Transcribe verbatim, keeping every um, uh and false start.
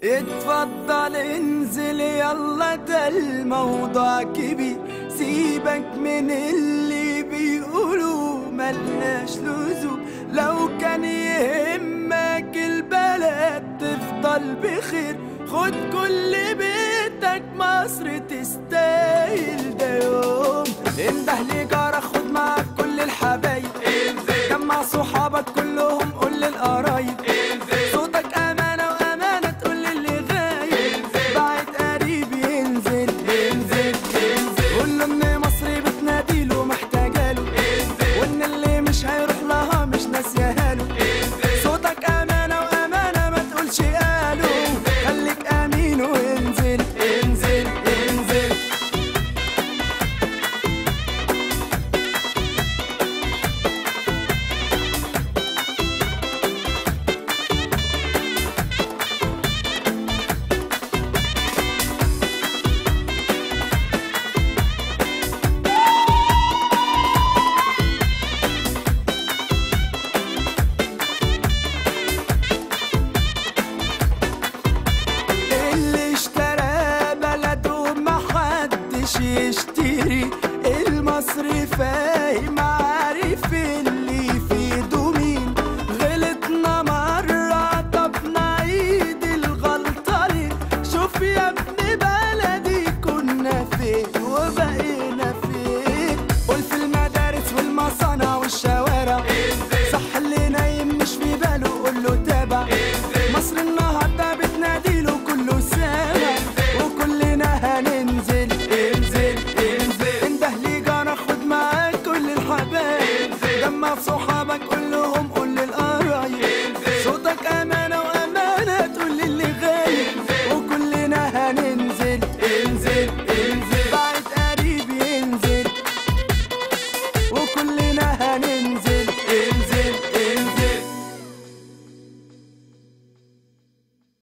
اتفضل انزل يلا، ده الموضوع كبير. سيبك من اللي بيقولوا ملناش لزوم. لو كان يهمك البلد تفضل بخير، خد كل بيتك، مصر تستاهل ده يوم. انده لجارك، خد معاك كل الحبايب، جمع صحابك كلهم، قول للقرايب صوتك امانه وامانه، تقول للي غايب بعد قريب ينزل ينزل ينزل. قول له ان مصر بتناديله محتاجاله، وان اللي مش هيروح لها مش ناسياهاله. صوتك امانه وامانه، ما تقولش قالوا، خليك امين وانزل انزل انزل. يشتري المصري فاهم، عارف اللي في ايده مين. غلطنا مرة، طب نعيد الغلطة ليه؟ شوف يا ابن بلدي كنا فين وبقينا فين. قول في المدارس والمصانع والشوارع، صح اللي نايم مش في باله قول له تابع. مصر النهارده بتنادي